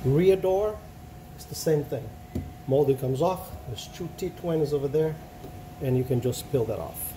Rear door, it's the same thing. Molding comes off, there's two T20s over there, and you can just peel that off.